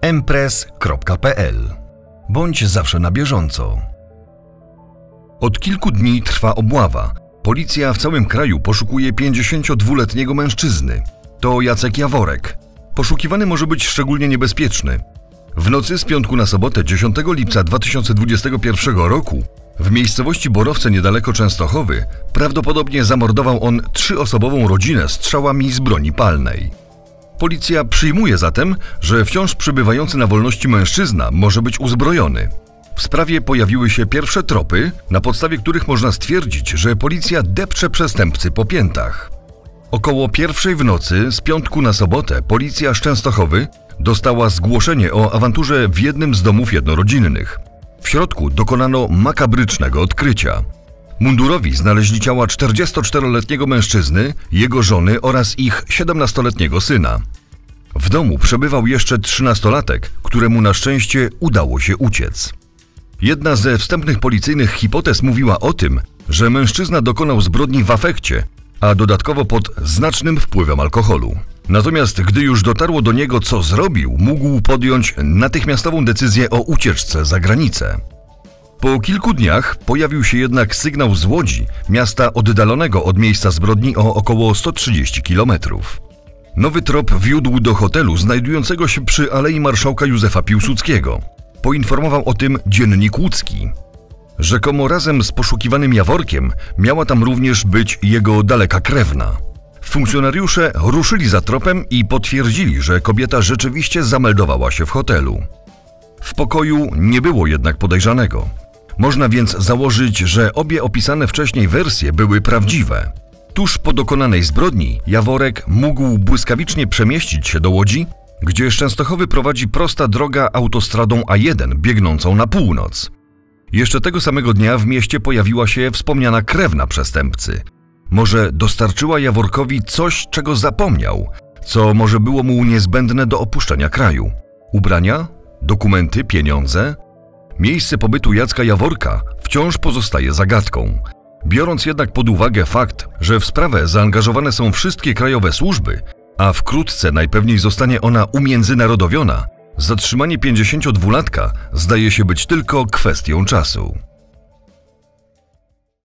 empress.pl. Bądź zawsze na bieżąco. Od kilku dni trwa obława. Policja w całym kraju poszukuje 52-letniego mężczyzny. To Jacek Jaworek. Poszukiwany może być szczególnie niebezpieczny. W nocy z piątku na sobotę 10 lipca 2021 roku w miejscowości Borowce niedaleko Częstochowy prawdopodobnie zamordował on 3-osobową rodzinę strzałami z broni palnej. Policja przyjmuje zatem, że wciąż przebywający na wolności mężczyzna może być uzbrojony. W sprawie pojawiły się pierwsze tropy, na podstawie których można stwierdzić, że policja depcze przestępcy po piętach. Około 1:00 w nocy z piątku na sobotę policja z Częstochowy dostała zgłoszenie o awanturze w jednym z domów jednorodzinnych. W środku dokonano makabrycznego odkrycia. Mundurowi znaleźli ciała 44-letniego mężczyzny, jego żony oraz ich 17-letniego syna. W domu przebywał jeszcze 13-latek, któremu na szczęście udało się uciec. Jedna ze wstępnych policyjnych hipotez mówiła o tym, że mężczyzna dokonał zbrodni w afekcie, a dodatkowo pod znacznym wpływem alkoholu. Natomiast gdy już dotarło do niego, co zrobił, mógł podjąć natychmiastową decyzję o ucieczce za granicę. Po kilku dniach pojawił się jednak sygnał z Łodzi, miasta oddalonego od miejsca zbrodni o około 130 km. Nowy trop wiódł do hotelu znajdującego się przy Alei Marszałka Józefa Piłsudskiego. Poinformował o tym Dziennik Łódzki. Rzekomo razem z poszukiwanym Jaworkiem miała tam również być jego daleka krewna. Funkcjonariusze ruszyli za tropem i potwierdzili, że kobieta rzeczywiście zameldowała się w hotelu. W pokoju nie było jednak podejrzanego. Można więc założyć, że obie opisane wcześniej wersje były prawdziwe. Tuż po dokonanej zbrodni Jaworek mógł błyskawicznie przemieścić się do Łodzi, gdzie z Częstochowy prowadzi prosta droga autostradą A1 biegnącą na północ. Jeszcze tego samego dnia w mieście pojawiła się wspomniana krewna przestępcy. Może dostarczyła Jaworkowi coś, czego zapomniał, co może było mu niezbędne do opuszczenia kraju. Ubrania? Dokumenty? Pieniądze? Miejsce pobytu Jacka Jaworka wciąż pozostaje zagadką. Biorąc jednak pod uwagę fakt, że w sprawę zaangażowane są wszystkie krajowe służby, a wkrótce najpewniej zostanie ona umiędzynarodowiona, zatrzymanie 52-latka zdaje się być tylko kwestią czasu.